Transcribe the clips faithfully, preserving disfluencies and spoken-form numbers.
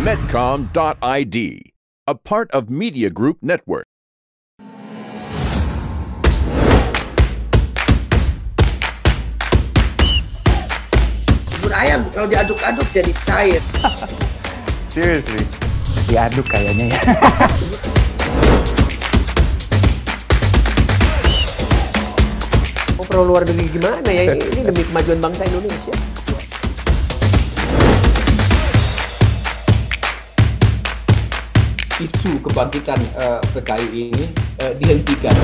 Medcom dot I D, a part of Media Group Network. Bubur ayam kalau diaduk-aduk jadi cair. Seriously? Diaduk kayaknya ya. Oh, perlu luar negeri gimana ya? Ini demi kemajuan bangsa Indonesia. Isu kebangkitan uh, P K I ini uh, dihentikan.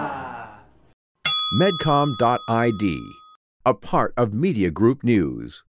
Medcom dot I D, a part of Media Group News.